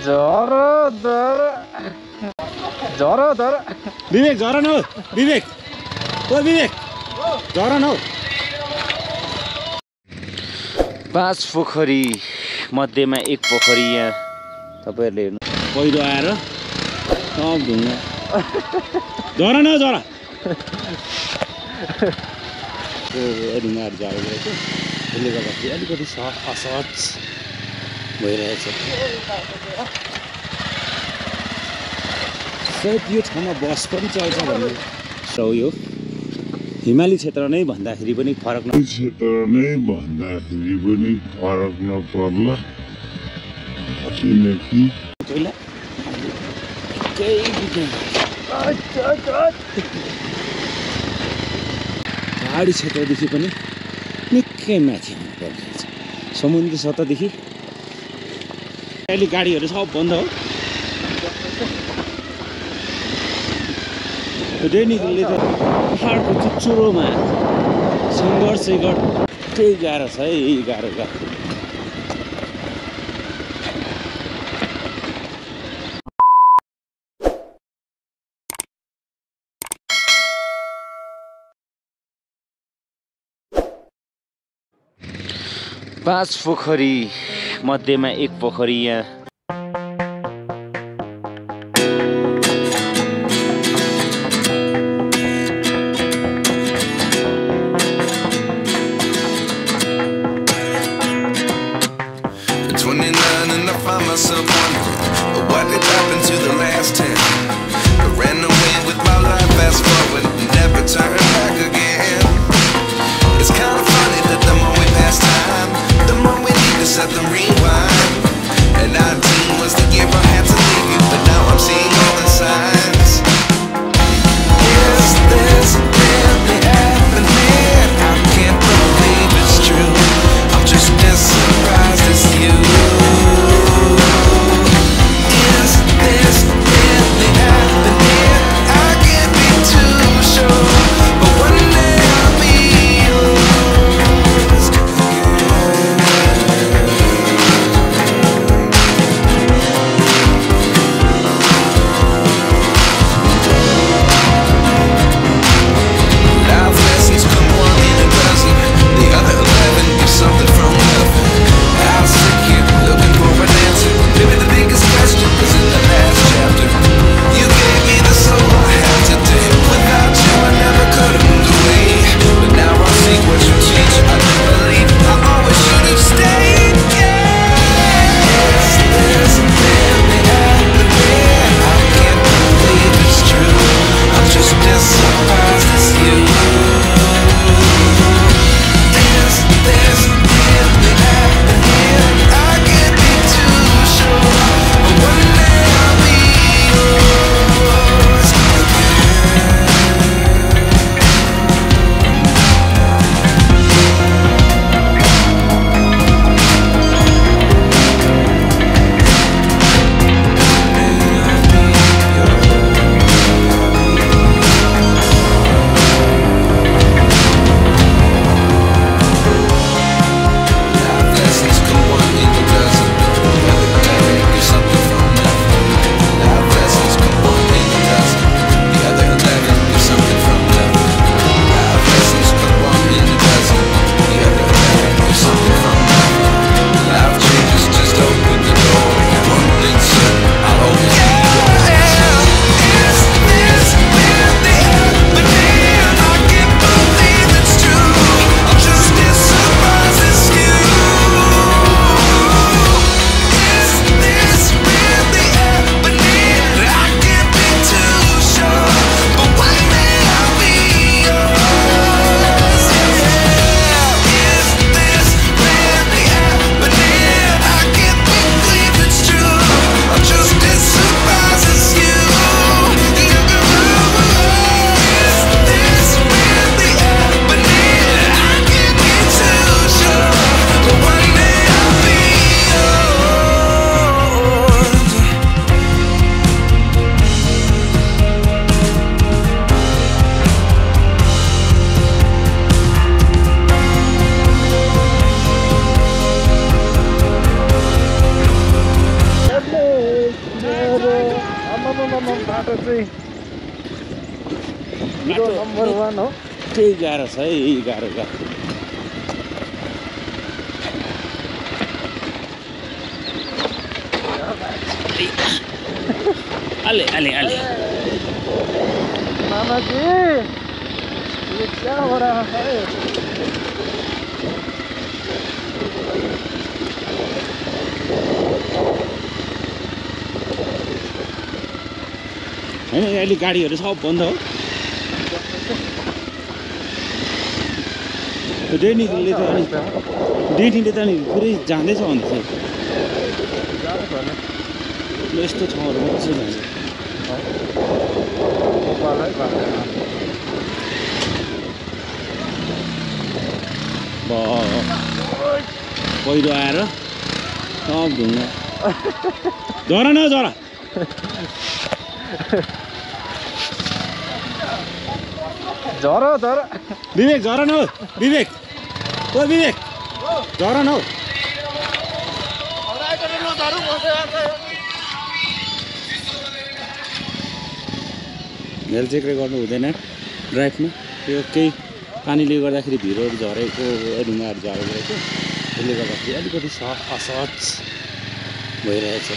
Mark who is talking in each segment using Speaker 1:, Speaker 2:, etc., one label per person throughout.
Speaker 1: विवेक झर न विवेक ओ विवेक झर न 5 पोखरी मध्येमा एक पोखरी यहाँ तपाईहरुले हेर्नु पहिरो आएर सब ढुङ्गा झर न झर ढुङ्गाहरू झरेको रहेछ त्यसले गर्दाखेरि अलिकति असहज भइरहेछ सायद यो ठाउँमा बस पनि चल्छ भन्ने सो यो हिमाली क्षेत्र नै भन्दाखेरि पनि फरक नपर्ला किनकि पहिला पहाडी क्षेत्रदेखि पनि निकै माथि आउनु पर्ने रहेछ समुद्री सतहदेखि अहिले गाडीहरू सब बन्द हो दैनिकले त पहाडको चुच्चुरोमा सङ्घर्ष त्यही गाह्रो छ है यही गाह्रो पाँच पोखरी मध्येमा एक पोखरी यहाँ
Speaker 2: चाहिँ हिरो नम्बर 1 हो।
Speaker 1: त्यही गाह्रो छ है, यही गाह्रो अले
Speaker 2: मामा जी ये क्या हो रहा है?
Speaker 1: हैन अहिले गाडीहरू सब बन्द हो। डेनीले त नि पुरै जाँदैछ भन्दैछ। यस्तो ठाउँहरूमा कसरी जान्छ? पहिरो आएर सब ढुङ्गा झरा न झरा
Speaker 2: झरा
Speaker 1: विवेक झरा न विवेक ओ विवेक झरा न हेल्थ चेक गर्नु हुँदैन ड्राइभमा। त्यो केही पानीले गर्दाखेरि भिरहरू झरेको ढुङ्गाहरू झरेको रहेछ, त्यसले गर्दाखेरि अलिकति असहज भइरहेछ।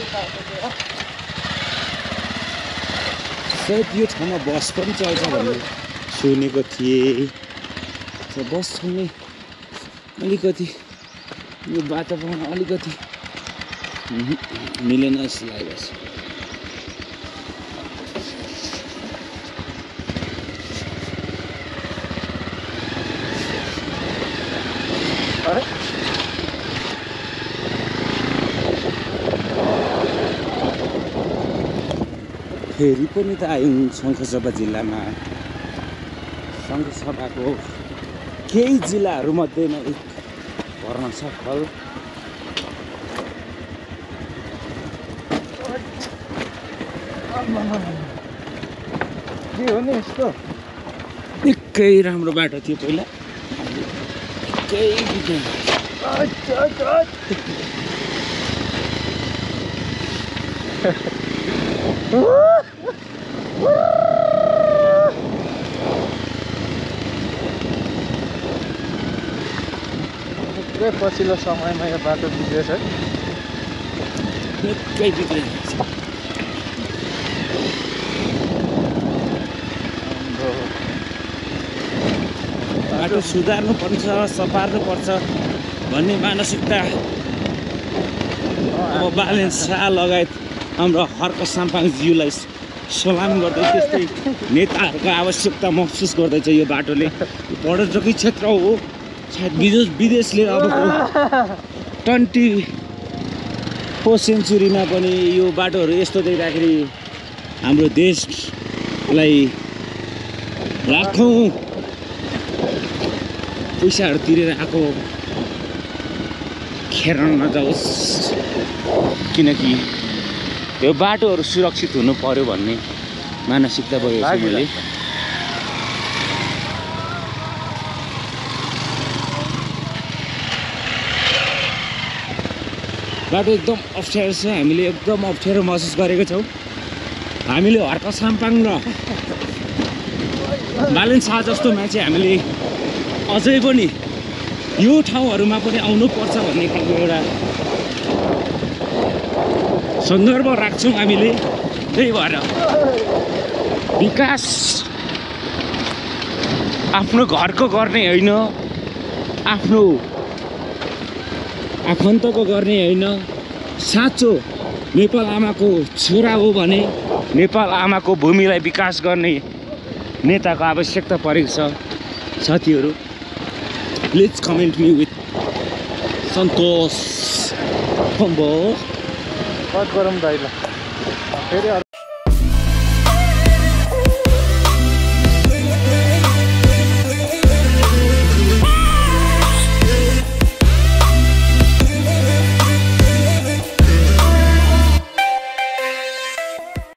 Speaker 1: सायद यो ठाउँमा बस पनि चल्छ भन्ने सुनेको थिएँ। बस चल्ने अलिकति यो वातावरण अलिकति मिलेन जस्तो लागिरहेछ। फेरि पनि त आयौँ शङ्खसभा जिल्लामा। शङ्खसभाको केही जिल्लाहरूमध्येमा एक पर्न सफल।
Speaker 2: के हो नि यस्तो?
Speaker 1: निकै राम्रो बाटो थियो पहिला, केही बिग्रेन।
Speaker 2: पुरै पछिल्लो समयमा यो बाटो बिग्रेछ।
Speaker 1: निकै बिग्रेन। बाटो सुधार्नुपर्छ, सपार्नुपर्छ भन्ने मानसिकता अब बालेन शाह लगायत हाम्रो हर्क साम्पाङज्यूलाई सलाम गर्दै त्यस्तै नेताहरूको आवश्यकता महसुस गर्दैछ। यो बाटोले पर्यटकीय क्षेत्र हो, सायद विदेशले अबको 24 सेन्चुरीमा पनि यो बाटोहरू यस्तो देख्दाखेरि हाम्रो देशलाई लाखौँ पैसाहरू तिरेर आएको खेर नजाओस्, किनकि यो बाटोहरू सुरक्षित हुनु पर्यो भन्ने मानसिकता भयो मैले। बाटो एकदम अप्ठ्यारो छ, हामीले एकदम अप्ठ्यारो महसुस गरेको छौँ। हामीले हर्क साम्पाङ र बालेन शाह जस्तो मान्छे हामीले अझै पनि यो ठाउँहरूमा पनि आउनुपर्छ भन्ने खालको एउटा सन्दर्भ राख्छौँ हामीले। त्यही भएर विकास आफ्नो घरको गर्ने होइन, आफ्नो आफन्तको गर्ने होइन, साँचो नेपाल आमाको छोरा हो भने नेपाल आमाको भूमिलाई विकास गर्ने नेताको आवश्यकता परेको छ। साथीहरू please comment me with Santosh.
Speaker 2: Cut गरौँ दाइला फेरि।